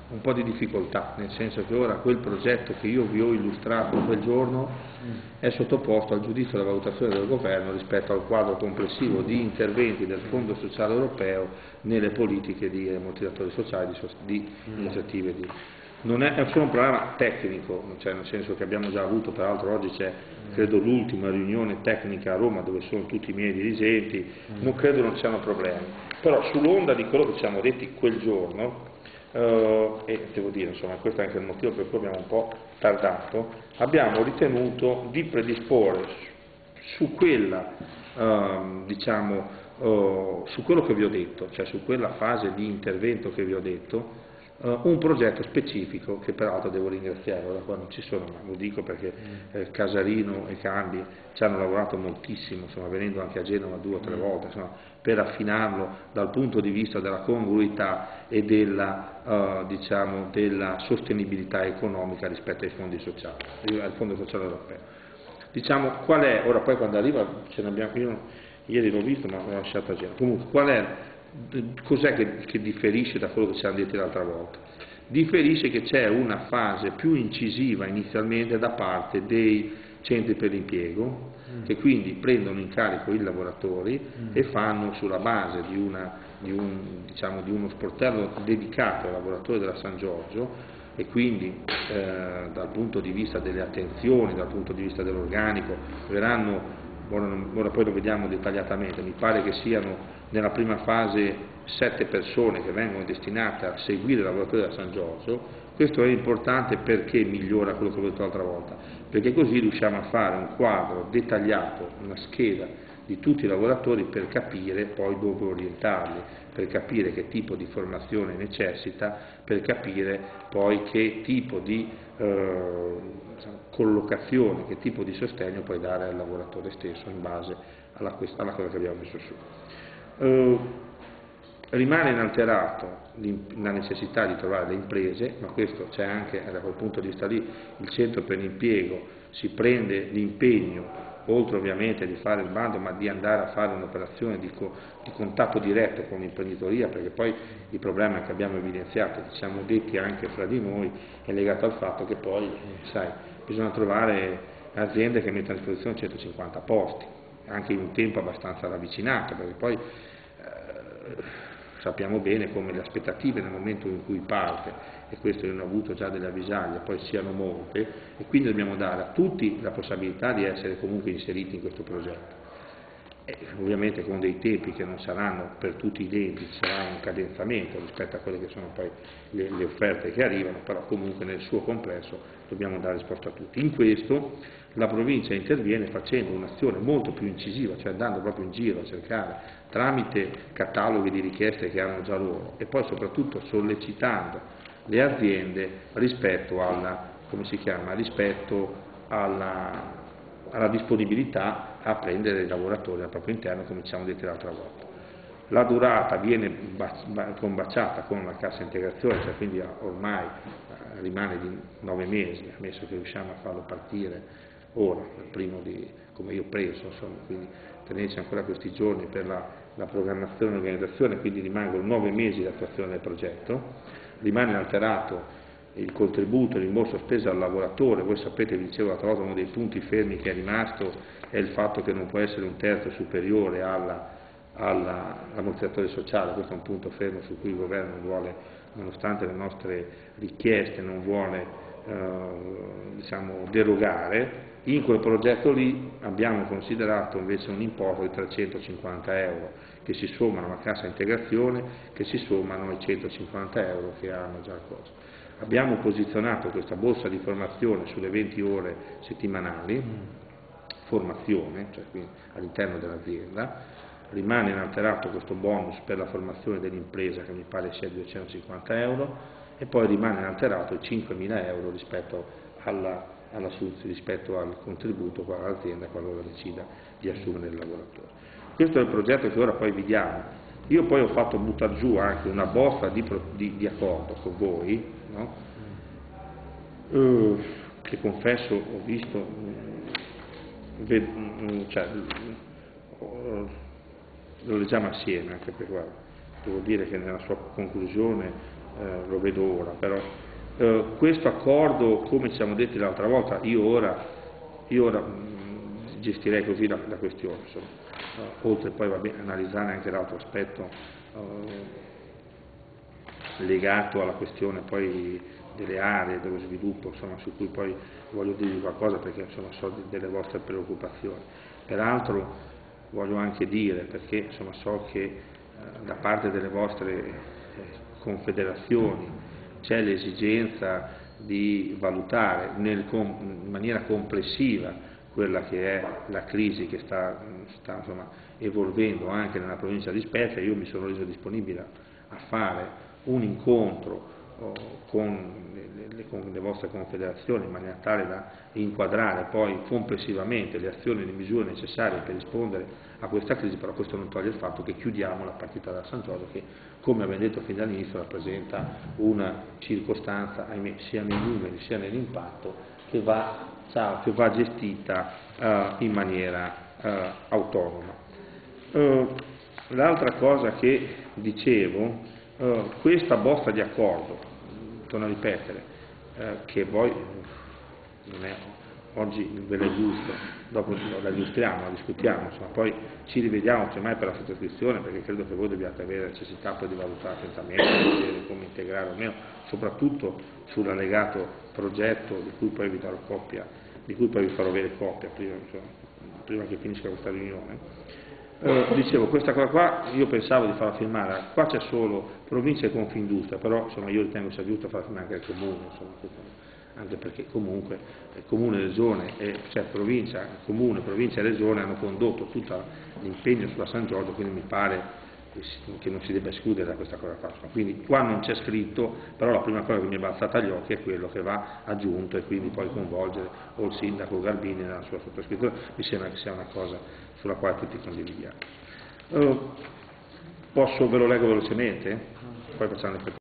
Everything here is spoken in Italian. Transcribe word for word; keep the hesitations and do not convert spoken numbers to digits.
un po' di difficoltà, nel senso che ora quel progetto che io vi ho illustrato quel giorno è sottoposto al giudizio e alla valutazione del governo rispetto al quadro complessivo di interventi del Fondo Sociale Europeo nelle politiche di ammortizzatori sociali, di, di iniziative di... Non è, è solo un problema tecnico, cioè nel senso che abbiamo già avuto, peraltro oggi c'è credo l'ultima riunione tecnica a Roma dove sono tutti i miei dirigenti, non credo non siano problemi, però sull'onda di quello che ci siamo detti quel giorno, Uh, e devo dire, insomma, questo è anche il motivo per cui abbiamo un po' tardato, abbiamo ritenuto di predisporre su quella, uh, diciamo, uh, su quello che vi ho detto, cioè su quella fase di intervento che vi ho detto, uh, un progetto specifico che peraltro devo ringraziare, ora qua non ci sono, ma lo dico perché eh, Casarino e Cambi ci hanno lavorato moltissimo, insomma, venendo anche a Genova due o tre volte, insomma, per affinarlo dal punto di vista della congruità e della, uh, diciamo, della sostenibilità economica rispetto ai fondi sociali, al Fondo Sociale Europeo. Diciamo, qual è, ora poi quando arriva, ce ne abbiamo, io ieri l'ho visto ma l'ho lasciato a Genova, comunque qual è, cos'è che, che differisce da quello che ci hanno detto l'altra volta? Differisce che c'è una fase più incisiva inizialmente da parte dei centri per l'impiego, che quindi prendono in carico i lavoratori e fanno sulla base di, una, di, un, diciamo, di uno sportello dedicato ai lavoratori della San Giorgio e quindi eh, dal punto di vista delle attenzioni, dal punto di vista dell'organico, verranno, ora, ora poi lo vediamo dettagliatamente, mi pare che siano nella prima fase sette persone che vengono destinate a seguire i lavoratori della San Giorgio. Questo è importante perché migliora quello che ho detto l'altra volta, perché così riusciamo a fare un quadro dettagliato, una scheda di tutti i lavoratori per capire poi dove orientarli, per capire che tipo di formazione necessita, per capire poi che tipo di eh, collocazione, che tipo di sostegno puoi dare al lavoratore stesso in base alla, alla cosa che abbiamo messo su. Uh, Rimane inalterato la necessità di trovare le imprese, ma questo c'è anche da quel punto di vista lì, il centro per l'impiego si prende l'impegno, oltre ovviamente di fare il bando, ma di andare a fare un'operazione di, co di contatto diretto con l'imprenditoria, perché poi il problema che abbiamo evidenziato, che ci siamo detti anche fra di noi, è legato al fatto che poi, sai, bisogna trovare aziende che mettano a disposizione centocinquanta posti, anche in un tempo abbastanza ravvicinato, perché poi eh, sappiamo bene come le aspettative nel momento in cui parte, e questo io ne ho avuto già delle avvisaglie, poi siano molte, e quindi dobbiamo dare a tutti la possibilità di essere comunque inseriti in questo progetto. E ovviamente con dei tempi che non saranno per tutti identici, ci sarà un cadenzamento rispetto a quelle che sono poi le, le offerte che arrivano, però comunque nel suo complesso dobbiamo dare risposta a tutti. In questo la provincia interviene facendo un'azione molto più incisiva, cioè andando proprio in giro a cercare tramite cataloghi di richieste che hanno già loro e poi soprattutto sollecitando le aziende rispetto alla, come si chiama, rispetto alla, alla disponibilità a prendere i lavoratori al proprio interno, come ci siamo detti l'altra volta. La durata viene combaciata con la cassa integrazione, cioè quindi ormai rimane di nove mesi, ammesso che riusciamo a farlo partire ora, primo di, come io penso, insomma, quindi tenerci ancora questi giorni per la, la programmazione e l'organizzazione, quindi rimangono nove mesi di attuazione del progetto, rimane inalterato il contributo, il rimborso spesa al lavoratore. Voi sapete, vi dicevo l'altra volta, uno dei punti fermi che è rimasto è il fatto che non può essere un terzo superiore all'ammortizzatore sociale, questo è un punto fermo su cui il governo vuole, nonostante le nostre richieste, non vuole eh, diciamo, derogare. In quel progetto lì abbiamo considerato invece un importo di trecentocinquanta euro che si sommano alla cassa integrazione, che si sommano ai centocinquanta euro che hanno già cosa. Abbiamo posizionato questa borsa di formazione sulle venti ore settimanali, formazione, cioè all'interno dell'azienda, rimane inalterato questo bonus per la formazione dell'impresa che mi pare sia di duecentocinquanta euro e poi rimane inalterato i cinquemila euro rispetto alla Alla, rispetto al contributo all'azienda qualora decida di assumere il lavoratore. Questo è il progetto che ora poi vi diamo. Io poi ho fatto buttare giù anche una bozza di, di, di accordo con voi, no? uh, che confesso ho visto, uh, cioè, uh, lo leggiamo assieme, anche per guarda, devo dire che nella sua conclusione eh, lo vedo ora, però eh, questo accordo, come ci siamo detti l'altra volta, io ora, io ora mh, gestirei così la, la questione, insomma. Uh, oltre poi va bene analizzare anche l'altro aspetto uh, legato alla questione poi delle aree, dello sviluppo, insomma, su cui poi voglio dirvi qualcosa perché insomma, so delle vostre preoccupazioni. Peraltro voglio anche dire, perché insomma, so che eh, da parte delle vostre eh, confederazioni c'è l'esigenza di valutare nel, in maniera complessiva quella che è la crisi che sta, sta insomma, evolvendo anche nella provincia di Spezia. Io mi sono reso disponibile a fare un incontro oh, con, le, le, con le vostre confederazioni in maniera tale da inquadrare poi complessivamente le azioni e le misure necessarie per rispondere a questa crisi, però questo non toglie il fatto che chiudiamo la partita da San Giorgio che, come abbiamo detto fin dall'inizio, rappresenta una circostanza, ahimè, sia nei numeri sia nell'impatto, che va, che va gestita uh, in maniera uh, autonoma. Uh, L'altra cosa che dicevo, uh, questa bozza di accordo, torno a ripetere, uh, che poi non è, oggi ve la illustro, dopo la illustriamo, la discutiamo, insomma, poi ci rivediamo semmai per la sottoscrizione, perché credo che voi dobbiate avere necessità poi di valutare attentamente, vedere come integrare o meno, soprattutto sull'allegato progetto di cui poi vi darò copia, di cui poi vi farò avere copia prima, insomma, prima che finisca questa riunione. Eh, dicevo, questa cosa qua io pensavo di farla firmare, qua c'è solo provincia e Confindustria, però insomma, io ritengo sia giusto farla firmare anche il comune, insomma, anche perché comunque eh, comune, regione, e, cioè provincia, comune, provincia e regione hanno condotto tutto l'impegno sulla San Giorgio, quindi mi pare che non si debba escludere da questa cosa qua. Quindi qua non c'è scritto, però la prima cosa che mi è balzata agli occhi è quello che va aggiunto e quindi poi coinvolgere o il sindaco Garbini nella sua sottoscrizione, mi sembra che sia una cosa sulla quale tutti condividiamo. Uh, posso, ve lo leggo velocemente? Poi facciamo le